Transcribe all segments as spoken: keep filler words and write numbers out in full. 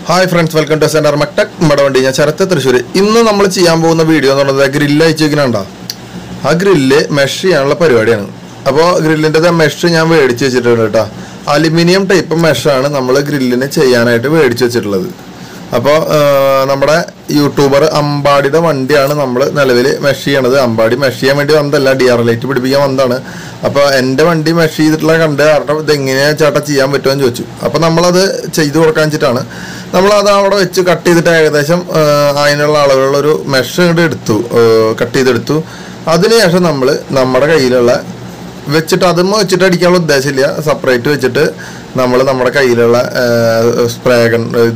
Hi friends, welcome to Center Mactech. Madam Dina Charata Trishuri. In the Namachiyambo the video on the grill chicken. A grill mesh and la periodian. Above grill into the mesh and wait chichita. Aluminium type of mesh and Namala grill in a chayana to wait chichitla. Above number YouTuber Ambadi the one day and number Nalavili mesh and the Ambadi mesh and the Ladia related to be on the upper end of one day mesh like under the Chatachiam with Tonju. Upon Namala the Chaidu Kanchitana. We have to cut the diagram. We mesh it cut it. That's why we have which it other much separate which it spray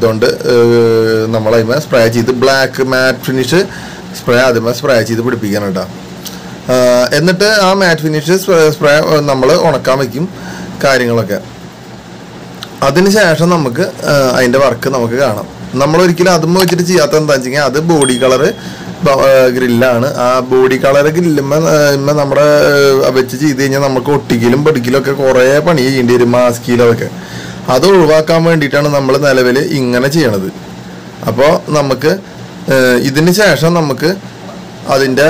and spray the black matte finish spray the spray the put piganata. And the matte finishes spray on a comic carrying like അതിന് ശേഷം നമുക്ക് അതിന്റെ work നമുക്ക് കാണാം. നമ്മൾ ഒരിക്കലും അതും വെച്ചിട്ട് ചെയ്യാത്ത എന്താണെന്ന് അത് ബോഡി കളർ ഗ്രില്ലാണ്. ആ ബോഡി കളർ ഗ്രില്ലുമ്മ നമ്മുടെ വെച്ച് ചെയ്ത് കഴിഞ്ഞാൽ നമുക്ക് ഒട്ടിക്കലും പടിക്കലും ഒക്കെ കുറേ പണി ചെയ്യേണ്ടി വരും മാസ്കിലൊക്കെ. അത് ഒഴിവാക്കാൻ വേണ്ടിയിട്ടാണ് നമ്മൾ നിലവിൽ ഇങ്ങനെ ചെയ്യണത്. അപ്പോൾ നമുക്ക് ഇതിന് ശേഷം നമുക്ക് അതിന്റെ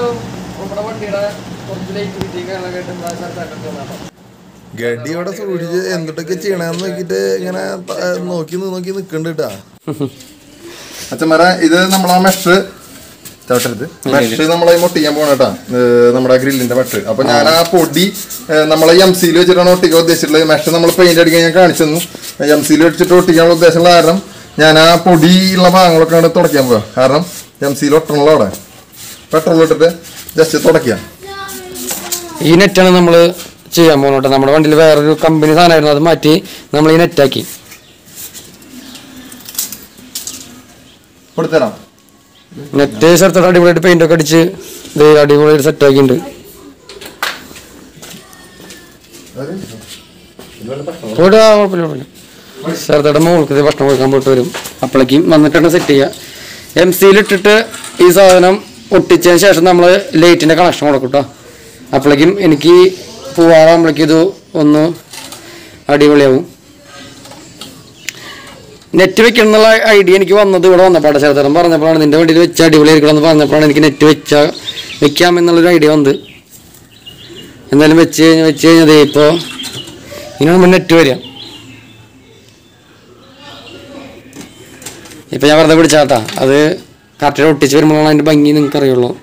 Gaddy or so and the kitchen and make it a knocking the conductor. At the Mara, either Namala Mestre, Namala Motiamonata, Namara grill in the battery. Upon Yana Podi, Namalayam Sealer, Genotico, this Master Namal painted again a condition, Yam Sealer to Totiam de Salaram, Yana Podi Lavang, look at the Torcamber, Haram, Yam Sealer Tonlora. Petrol just a Torkia. In a channel. Chiamonota, number one deliver companies on another mighty, normally in a tacky. Put that up. Net taste of the radical paint of Kadichi, they are devoted at taking to. Put out, sir, the mole, the first one come to him. Applying Manhattan City. M C literature is on Utichas number late in a connection. Applying in key. Puaram like you do on the Adivaleu Network and the idea and give on the door on the part of the Marana and the Chadival on the planet in a twitch. We came in the idea on the and then we change, we change the po. You know, minute to area. If I ever the good chata, other carter teacher and banging in Carriolo.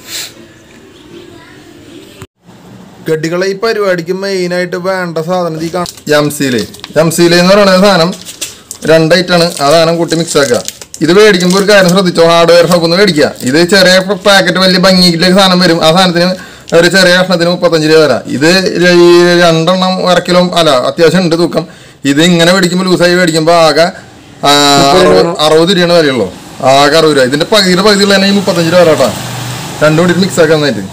Gadical periodic may night of and the southern Yam Sile. Yam Sile in Ranazanum, Randaitan, Alan good mixaga. Either way, you can work out of the hardware for Noedia. Either a rare packet will be banging Lexanum, Azan, or it's a rare for the Nopatanjera. Either Random or Kilom Ala, Athiasan to come. Either never became Lusa Baga, Arodi General, Agaru, then the Pagi, the name of Patanjera. And don't it mix again.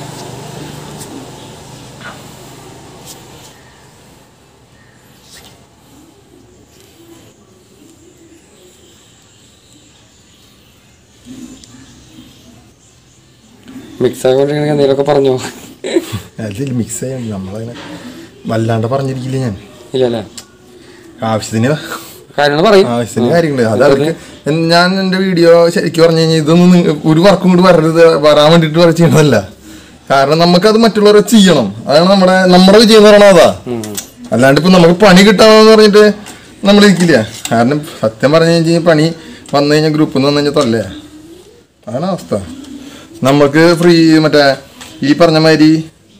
Mix I want to look upon you. I did mix a young Malanda Parnigilian. Yella. I've seen you. I don't know. I've seen you. And Yan in the video, Kurni would work with the Baramati to a chinola. Karanamaka Matula Chianum. I don't know number of another. I landed upon a panic town into Namarikilia. I don't have Pani, one name group on the Tolle. I know. നമുക്ക് free മറ്റേ ഈ പറഞ്ഞ മാതിരി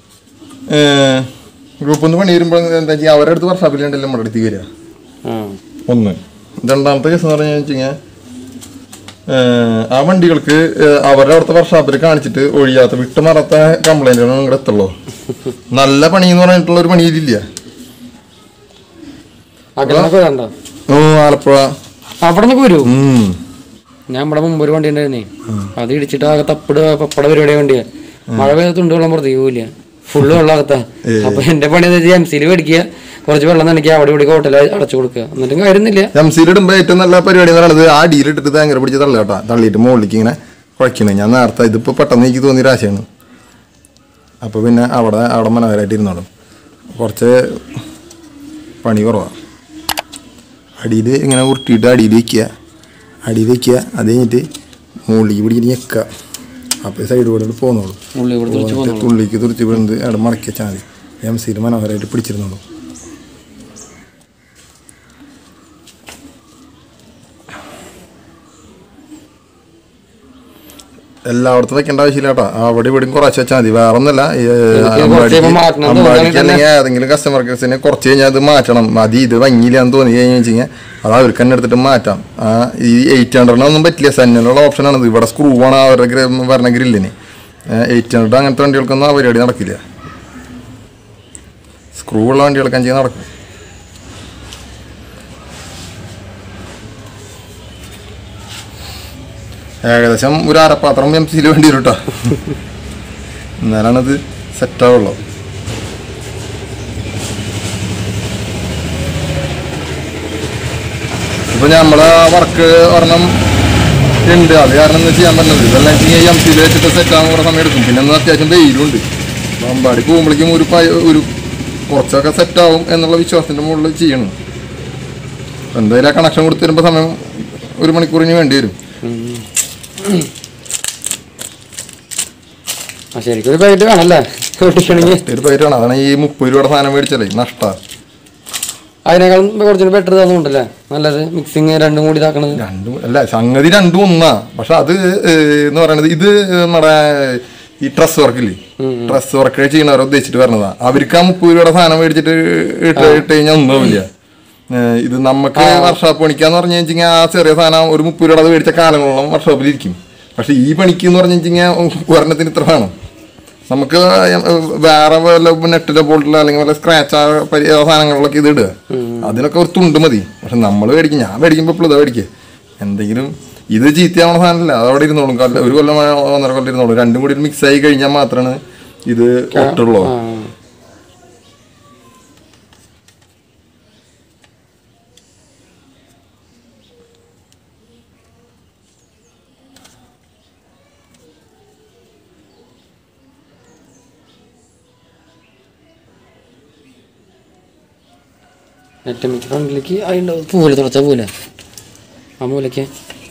group ഒന്ന് പണി വരുമ്പോൾ എന്താ വെച്ചാൽ അവരുടെ അടുത്ത് വർഷാപ്പിലുണ്ടല്ലോ നമ്മുടെ അടുത്ത് വരിക ഒന്ന് രണ്ടാമത്തെ കേസ് എന്ന് പറഞ്ഞു കഴിഞ്ഞാൽ ആ വണ്ടികൾക്ക് അവരുടെ അവിടുത്തെ വർഷാപ്പിൽ കാണിച്ചിട്ട് ഒഴിയാത്ത വിട്ടുമാറാത്ത കംപ്ലൈന്റുകൾ നിങ്ങളുടെ എത്തുള്ളൂ. നല്ല പണി എന്ന് പറഞ്ഞിട്ടുള്ള ഒരു പണിയിലില്ല. ആലപ്പുഴ അവിടെ നിന്നൊക്കെ വരൂ. ഞാൻ ഇവിടെ മുമ്പ് ഒരു വണ്ടി ഉണ്ടായിരുന്നേ, അത് ഇടിച്ചിട്ട് ആകെ തപ്പിട് പപ്പട പരിപാടിയ വണ്ടിയാ. മഴ പെയ്തുണ്ട് വെള്ളം പുറത്ത് പോവില്ല, ഫുള്ള് വെള്ളാകത്താ. അപ്പൊ എന്റെ പണി എന്താ വെച്ചാൽ എം സിയിൽ മേടിക്കുക, കുറച്ച് വെള്ളം നനയ്ക്കുക, അവിടെ ഇവിടെ ഹോട്ടലിൽ അടച്ചു കൊടുക്കുക, എന്നിട്ടും കാര്യമില്ല. എം സിയിൽ ഇടുമ്പോ ഏറ്റവും നല്ല പരിപാടി എന്ന് പറയുന്നത് ആ ഡീലിട്ടിട്ട് തേങ്ങ പിടിച്ച് തള്ളേട്ടാ, തള്ളിയിട്ട് മുകളിലേക്ക് ഇങ്ങനെ കുഴക്കണേ. ഞാൻ നേരത്തെ ഇതിപ്പോ പെട്ടെന്ന് എനിക്ക് തോന്നിയ രാശിയാണ്. അപ്പൊ പിന്നെ അവിടെ അവിടെ മനോഹരമായിട്ട് ഇരുന്നോളും. കുറച്ച് പണി കുറവാണ്. അടിയിൽ ഇങ്ങനെ ഉരുട്ടിയിട്ട് അടിയിൽ വയ്ക്കുക, അടി വയ്ക്കുക. അത് കഴിഞ്ഞിട്ട് മുകളിലേക്ക് പിടിച്ചിട്ട് ഞെക്കുക. അപ്പോൾ സൈഡ് കൂടെ പോകുന്നുള്ളൂ. ഉള്ളിലേക്ക് തുറച്ച് വീഴുന്നത് അവിടെ മടക്കി വെച്ചാൽ മതി. എം സിയിൽ മനോഹരമായിട്ട് പിടിച്ചിരുന്നുള്ളൂ. എല്ലായിടത്തും വെക്കേണ്ട ആവശ്യമില്ല കേട്ടോ. അവിടെ ഇവിടെയും കുറച്ച് വെച്ചാൽ മതി. വേറെ ഒന്നുമല്ല, അമ്പാടിക്കല്ലെങ്കിൽ ഏതെങ്കിലും കസ്റ്റമർ കേസിനെ കുറച്ച് കഴിഞ്ഞാൽ അത് മാറ്റണം. മതി ഇത് ഭംഗിയില്ലാന്ന് തോന്നി കഴിഞ്ഞ് വെച്ച് കഴിഞ്ഞാൽ അത് അവർക്ക് തന്നെ എടുത്തിട്ട് മാറ്റാം. ഈ എയ്റ്റ് ഹൺഡ്രഡിനൊന്നും പറ്റില്ല. സെന്നിനുള്ള ഓപ്ഷനാണിത്. ഇവിടെ സ്ക്രൂ ആണ് അവരുടെ പറഞ്ഞ ഗ്രില്ലിന്. എയ്റ്റ് ഹൺഡ്രഡ് അങ്ങനത്തെ വണ്ടികൾക്കൊന്നും ആ പരിപാടി നടക്കില്ല. സ്ക്രൂ ഉള്ള വണ്ടികൾക്ക് അഞ്ച് നടക്കും. ഏകദേശം ഒരു അരപ്പാത്രം എം സിയിൽ വേണ്ടി വരും കേട്ടോ. എന്നാലാണത് സെറ്റാവുള്ളൂ. ഇപ്പൊ നമ്മളെ വർക്ക് ഒരെണ്ണം ഉണ്ട്. അത് കാരണം എന്താ ചെയ്യാൻ പറ്റുന്നത്, ഇതെല്ലാം വെച്ചാൽ എം സിയിൽ വെച്ചിട്ട് സെറ്റാകുമ്പോൾ കുറേ സമയം എടുക്കും. പിന്നെ ഒന്ന് അത്യാവശ്യം വെയിലുണ്ട്. അമ്പാടി പോകുമ്പോഴേക്കും ഒരു ഒരു കുറച്ചൊക്കെ സെറ്റാവും എന്നുള്ള വിശ്വാസത്തിൻ്റെ മുകളിൽ ചെയ്യണം. എന്തായാലും ആ കണക്ഷൻ കൊടുത്ത് വരുമ്പോൾ സമയം ഒരു മണിക്കൂറിന് വേണ്ടി വരും. ശരിക്കും ഒരു പൈറ്റ് വേണമല്ലേ? ഒരു പൈറ്റ് വേണം. അതാണ് ഈ മുപ്പത് രൂപയുടെ സാധനം മേടിച്ചല്ലേ നഷ്ടമാണ്. അതിനേക്കാളും കുറച്ചുകൂടി ബെറ്റർ തോന്നുന്നുണ്ടല്ലേ? നല്ലത് മിക്സിങ് രണ്ടും കൂടി ഇതാക്കണത്. രണ്ടും അല്ല, സംഗതി രണ്ടും ഒന്നാ. പക്ഷെ അത് എന്ന് പറയണത് ഇത് നമ്മുടെ ഈ ഡ്രസ് വർക്കില്ലേ, ഡ്രസ് വർക്ക് ചെയ്യണവരെ ഉദ്ദേശിച്ചിട്ട് പറഞ്ഞതാ. അവർക്ക് ആ മുപ്പത് രൂപയുടെ സാധനം മേടിച്ചിട്ട് ഇട്ട് ഇട്ട് കഴിഞ്ഞാൽ ഒന്നുമില്ല. ഇത് നമുക്ക് വർക്ക്ഷോപ്പ് പണിക്കാന്ന് പറഞ്ഞു കഴിഞ്ഞാൽ ആ ചെറിയ സാധനം ഒരു മുപ്പത് രൂപ അത് മേടിച്ച കാലങ്ങളോളം വർക്ക്ഷോപ്പിലിരിക്കും. പക്ഷെ ഈ പണിക്ക് എന്ന് പറഞ്ഞു കഴിഞ്ഞാൽ ഒരെണ്ണത്തിന് ഇത്ര വേണം. നമുക്ക് വേറെ വല്ല നെറ്റിലെ ബോൾട്ടിലോ അല്ലെങ്കിൽ വല്ല സ്ക്രാച്ച് സാധനങ്ങളിലൊക്കെ ഇത് ഇടുക, അതിനൊക്കെ ഒരു തുണ്ട് മതി. പക്ഷെ നമ്മൾ മേടിക്കും, ഞാൻ മേടിക്കുമ്പോൾ ഇപ്പോൾ ഇതാ മേടിക്കുക. എന്തെങ്കിലും ഇത് ചീത്തയാവണ സാധനമല്ല, അതവിടെ ഇരുന്നോളും. ഒരു കൊല്ലം ഒന്നര കൊല്ലം ഇരുന്നോളും. രണ്ടും കൂടി മിക്സ് ആയി കഴിഞ്ഞാൽ മാത്രമാണ് ഇത് ഒട്ടുള്ളൂ. ഏറ്റവും മിക്ക ഫ്രണ്ടിലേക്ക് അതിൻ്റെ പൂല തുറച്ച പൂല ആ മൂലയ്ക്ക്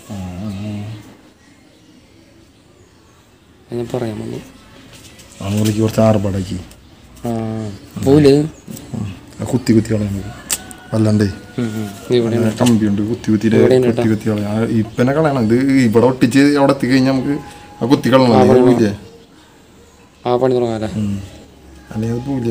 ഞാൻ പറയാൻ വന്നു. ആ മൂലയ്ക്ക് കുറച്ച് ആർപ്പാടാക്കി ആ പൂല് കുത്തി കുത്തി കളയുന്നത് അല്ലാണ്ടേ കമ്പിയുണ്ട് കുത്തി കുത്തി കുത്തി കുത്തി കളയാം. ഇപ്പനെ കളയണം. ഇത് ഇവിടെ ഒട്ടിച്ച് അവിടെ എത്തിക്കഴിഞ്ഞാൽ നമുക്ക് ആ കുത്തി കളയണം. ആ പണി തുടങ്ങാല്ലേ? അല്ലെങ്കിൽ അത് പൂല.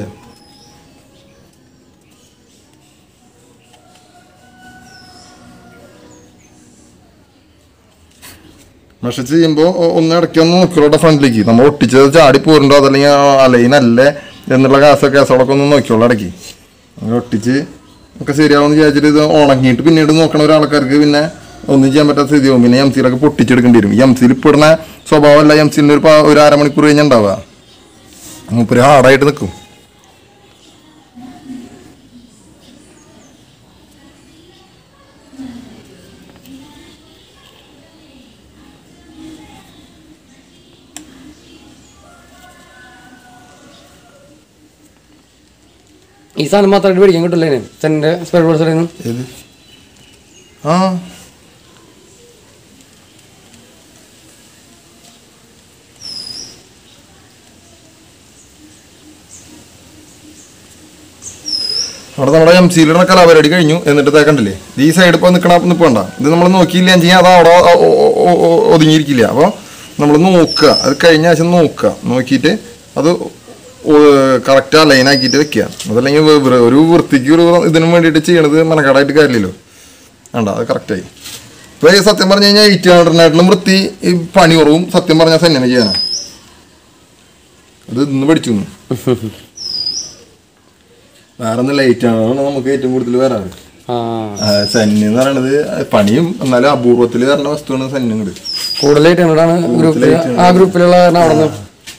മെഷർ ചെയ്യുമ്പോൾ ഒന്ന് ഇടയ്ക്ക് ഒന്ന് നോക്കിയോട്ടെ ഫ്രണ്ടിലേക്ക്. നമ്മൾ ഒട്ടിച്ചത് ചാടി പോരുണ്ടോ അതല്ലെങ്കിൽ അലൈനല്ലേ എന്നുള്ള കാസ കേസോടൊക്കെ ഒന്ന് നോക്കിയോളൂ ഇടയ്ക്ക്. അങ്ങനെ ഒട്ടിച്ച് ഒക്കെ ശരിയാവുമെന്ന് വിചാരിച്ചിട്ട് ഇത് ഉണങ്ങിയിട്ട് പിന്നീട് നോക്കണ ഒരാൾക്കാർക്ക് പിന്നെ ഒന്നും ചെയ്യാൻ പറ്റാത്ത സ്ഥിതിയാവും. പിന്നെ എം സിയിലൊക്കെ പൊട്ടിച്ചെടുക്കേണ്ടി വരും. എം സിയിൽ ഇപ്പോൾ ഇടുന്ന സ്വഭാവമല്ല എം സിയിൽ ഒരു ഒരു അരമണിക്കൂർ കഴിഞ്ഞാൽ ഉണ്ടാവുക. മൂപ്പര് ഹാർഡായിട്ട് നിൽക്കും. ഈ സാധനം മാത്രമായിട്ട് മേടിക്കാൻ കിട്ടില്ലേ സെൻ്റെ സ്പെയർ പാർട്സ്? ആ അവിടെ നമ്മുടെ എം സിയിലുള്ള കലാപരിപാടി കഴിഞ്ഞു. എന്നിട്ട് തേക്കണ്ടില്ലേ ഈ സൈഡ് ഇപ്പോൾ നിൽക്കണ നിൽപ്പണ്ട. ഇത് നമ്മൾ നോക്കിയില്ല ചെയ്യാൽ അത് അവിടെ ഒതുങ്ങിയിരിക്കില്ല. അപ്പോൾ നമ്മൾ നോക്കുക, അത് കഴിഞ്ഞ ആഴ്ച നോക്കുക, നോക്കിയിട്ട് അത് കറക്റ്റ് ആ ലൈനാക്കിയിട്ട് വെക്കുക. അതല്ലെങ്കിൽ ഒരു വൃത്തിക്ക് ഒരു ഇതിനും വേണ്ടിയിട്ട് ചെയ്യണത് മനക്കാടായിട്ട് കാര്യമില്ലല്ലോ. വേണ്ട, അത് കറക്റ്റായി. ഇപ്പോൾ ഈ സത്യം പറഞ്ഞു കഴിഞ്ഞാൽ എയ്റ്റ് ഹൺഡ്രഡിനായിട്ടും വൃത്തി ഈ പണി കുറവും സത്യം പറഞ്ഞാൽ സെന്നിനെ ചെയ്യാനാണ്. അത് ഇന്ന് പഠിച്ചു. വേറെ ഒന്നും ലൈറ്റ് ആണ് നമുക്ക് ഏറ്റവും കൂടുതൽ വരാറ്. സെന്ന് എന്ന് പറയണത് പണിയും എന്നാലും അപൂർവത്തിൽ വരണ വസ്തുവാണ് സെന്നുകൾ. കൂടുതലായിട്ട് ആ ഗ്രൂപ്പിലുള്ള അവിടെ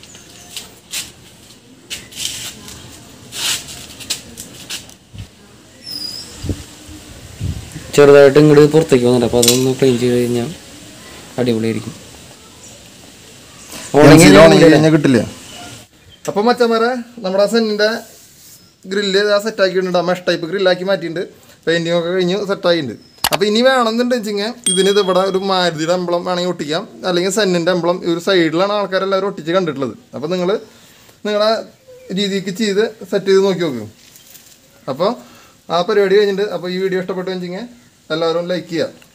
ചെറുതായിട്ട് ഇങ്ങോട്ട് പുറത്തേക്ക് വന്നിട്ട് അപ്പോൾ അതൊന്ന് ക്ലീൻ ചെയ്ത് കഴിഞ്ഞാൽ അടിപൊളിയായിരിക്കും. കിട്ടില്ല. അപ്പം മച്ചന്മാരെ നമ്മുടെ സെന്നിൻ്റെ ഗ്രില്ല് ആ സെറ്റാക്കിയിട്ടുണ്ട്. മെഷ് ടൈപ്പ് ഗ്രില്ലാക്കി മാറ്റിയിട്ടുണ്ട്. പെയിൻറ്റിങ് ഒക്കെ കഴിഞ്ഞ് സെറ്റാക്കിയിട്ടുണ്ട്. അപ്പോൾ ഇനി വേണമെന്നുണ്ടെങ്കിൽ ഇതിന് ഇത് ഇവിടെ ഒരു മാരുതിയുടെ എംബ്ലം വേണമെങ്കിൽ ഒട്ടിക്കാം, അല്ലെങ്കിൽ സെന്നിൻ്റെ എംബ്ലം ഒരു സൈഡിലാണ് ആൾക്കാരെല്ലാവരും ഒട്ടിച്ച് കണ്ടിട്ടുള്ളത്. അപ്പോൾ നിങ്ങൾ നിങ്ങളുടെ രീതിക്ക് ചെയ്ത് സെറ്റ് ചെയ്ത് നോക്കി നോക്കും. അപ്പോൾ ആ പരിപാടി കഴിഞ്ഞിട്ട് അപ്പോൾ ഈ വീഡിയോ ഇഷ്ടപ്പെട്ടു വെച്ചെങ്കിൽ എല്ലാവരും ലൈക്ക് ചെയ്യുക.